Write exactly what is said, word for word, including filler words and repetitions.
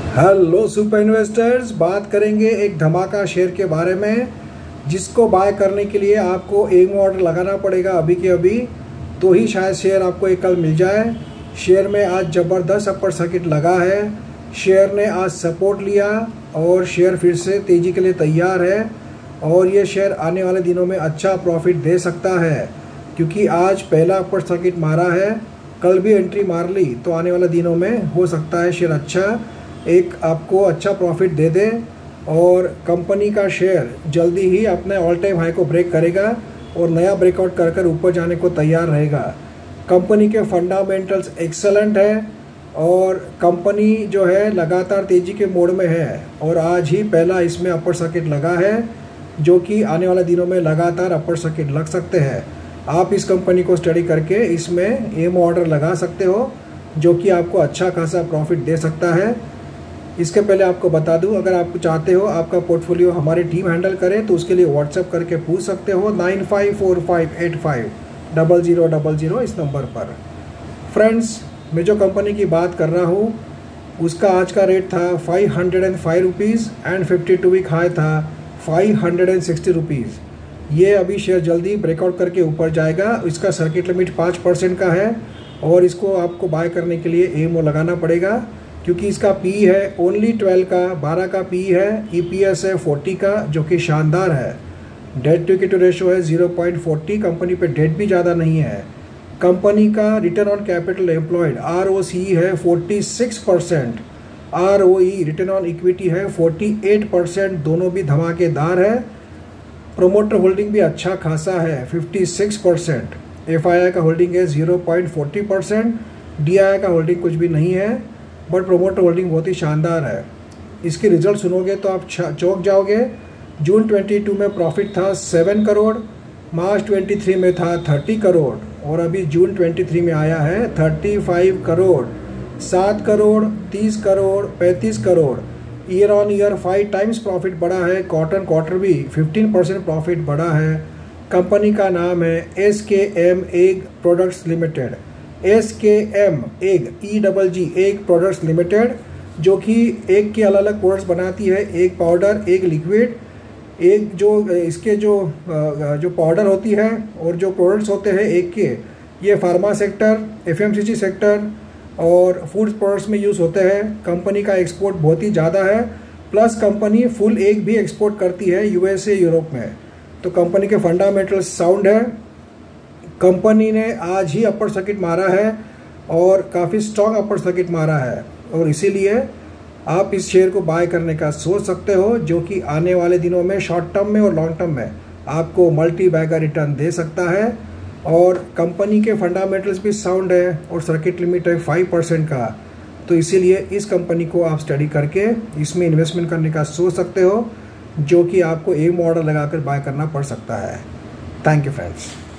Hello super investors, बात करेंगे एक धमाका शेयर के बारे में जिसको बाय करने के लिए आपको एम ऑर्डर लगाना पड़ेगा अभी के अभी, तो ही शायद शेयर आपको एक कल मिल जाए। शेयर में आज ज़बरदस्त अपर सर्किट लगा है, शेयर ने आज सपोर्ट लिया और शेयर फिर से तेज़ी के लिए तैयार है और ये शेयर आने वाले दिनों में अच्छा प्रॉफिट दे सकता है क्योंकि आज पहला अपर सर्किट मारा है, कल भी एंट्री मार ली तो आने वाले दिनों में हो सकता है शेयर अच्छा एक आपको अच्छा प्रॉफिट दे दे और कंपनी का शेयर जल्दी ही अपने ऑल टाइम हाई को ब्रेक करेगा और नया ब्रेकआउट कर कर ऊपर जाने को तैयार रहेगा। कंपनी के फंडामेंटल्स एक्सेलेंट है और कंपनी जो है लगातार तेज़ी के मोड में है और आज ही पहला इसमें अपर सर्किट लगा है जो कि आने वाले दिनों में लगातार अपर सर्किट लग सकते हैं। आप इस कंपनी को स्टडी करके इसमें एम ऑर्डर लगा सकते हो जो कि आपको अच्छा खासा प्रॉफिट दे सकता है। इसके पहले आपको बता दूं, अगर आप चाहते हो आपका पोर्टफोलियो हमारी टीम हैंडल करे तो उसके लिए व्हाट्सएप करके पूछ सकते हो nine five four five eight five double zero double zero इस नंबर पर। फ्रेंड्स, मैं जो कंपनी की बात कर रहा हूँ उसका आज का रेट था five hundred and five rupees and fifty two week high था five hundred and sixty rupees. ये अभी शेयर जल्दी ब्रेकआउट करके ऊपर जाएगा। इसका सर्किट लिमिट पाँच परसेंट का है और इसको आपको बाय करने के लिए एमओ लगाना पड़ेगा क्योंकि इसका पी है ओनली ट्वेल्व का, बारह का पी है, ईपीएस है फोर्टी का जो कि शानदार है। डेट टू इक्विटी रेशो है zero point four zero, company पे डेट भी ज़्यादा नहीं है। कंपनी का return on capital employed ROCE है forty six percent, ROE return on equity है फोर्टी एट परसेंट, दोनों भी धमाकेदार है। प्रोमोटर होल्डिंग भी अच्छा खासा है फिफ्टी सिक्स परसेंट, एफआईआई का होल्डिंग है zero point four zero percent, DII का होल्डिंग कुछ भी नहीं है बट प्रोमोटर होल्डिंग बहुत ही शानदार है। इसके रिजल्ट सुनोगे तो आप चौंक जाओगे। जून बाईस में प्रॉफिट था सेवन करोड़, मार्च तेईस में था थर्टी करोड़ और अभी जून तेईस में आया है थर्टी फाइव करोड़, सात करोड़, तीस करोड़, पैंतीस crore. Year on year five times profit बढ़ा है, क्वार्टर क्वार्टर भी फिफ्टीन परसेंट प्रॉफिट बढ़ा है। कंपनी का नाम है S K M egg products limited, S K M egg E double G egg products limited, जो कि एग के अलग अलग प्रोडक्ट्स बनाती है, egg powder, egg liquid, egg जो इसके जो जो पाउडर होती है और जो प्रोडक्ट्स होते हैं एग के, ये फार्मा सेक्टर, एफएमसीजी सेक्टर और फूड प्रोडक्ट्स में यूज़ होते हैं। कंपनी का एक्सपोर्ट बहुत ही ज़्यादा है, प्लस कंपनी फुल एग भी एक्सपोर्ट करती है यूएसए, यूरोप में। तो कंपनी के फंडामेंटल्स साउंड है। कंपनी ने आज ही अपर सर्किट मारा है और काफ़ी स्ट्रॉन्ग अपर सर्किट मारा है और इसीलिए आप इस शेयर को बाय करने का सोच सकते हो जो कि आने वाले दिनों में शॉर्ट टर्म में और लॉन्ग टर्म में आपको मल्टी बैगर रिटर्न दे सकता है। और कंपनी के फंडामेंटल्स भी साउंड है और सर्किट लिमिट है फाइव परसेंट का, तो इसीलिए इस कंपनी को आप स्टडी करके इसमें इन्वेस्टमेंट करने का सोच सकते हो जो कि आपको एम ऑर्डर लगाकर बाय करना पड़ सकता है। Thank you friends.